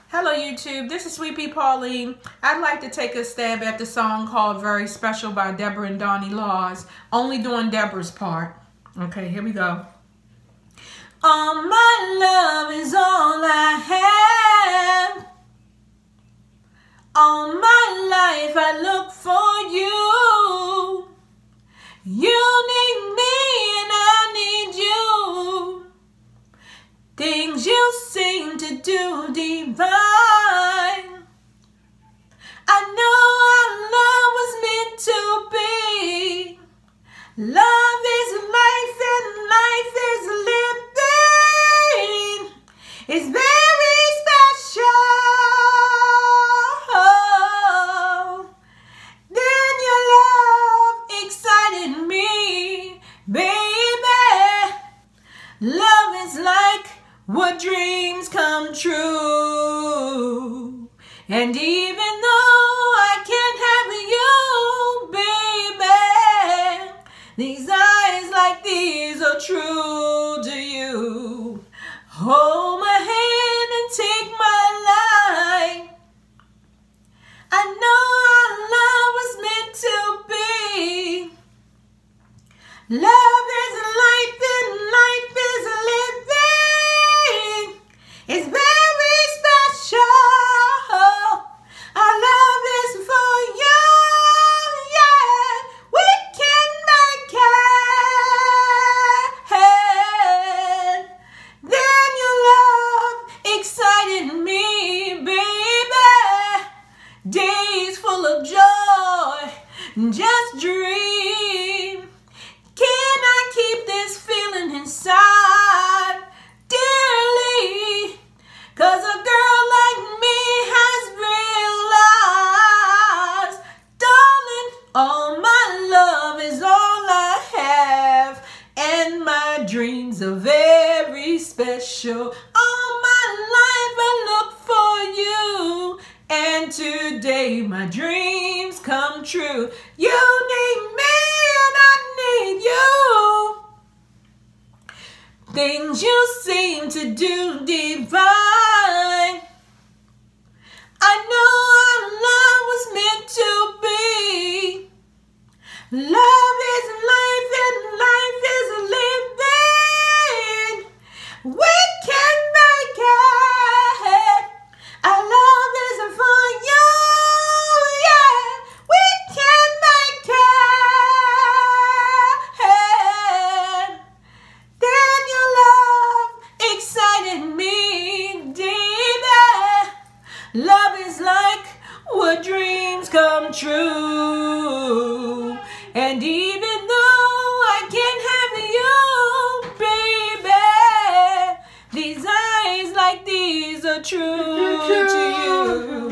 Hello YouTube, this is Sweet Pea Pauline. I'd like to take a stab at the song called Very Special by Deborah and Donnie Laws. Only doing Deborah's part. Okay, here we go. All my love is all I have. All my life I look for you. You need me and I need you. Things you seem to do divine. I know our love was meant to be. Love is life and life is living. It's very special. Then your love excited me, baby. Love is like what dreams come true. And even though I can't have you, baby, these eyes like these are true to you. Hold my hand and take my life. I know our love was meant to be. Love is life and life is living. It's very special. Our love is for you, yeah. We can make it. Then your love excited me, baby. Days full of joy, just dream. Can I keep this feeling inside, dearly? 'Cause a girl like me has realized, darling, all my love is all I have, and my dreams are very special. All my life I look for you, and today my dreams come true. You need me and I need you. Things you seem to do divine. I know our love was meant to be. Love is life and life is living. We can make it. Our love is for you, yeah. We can make it. Then your love excited me, baby. Love is like what dreams come true. And even though I can't have you, baby, these eyes like these are true to you.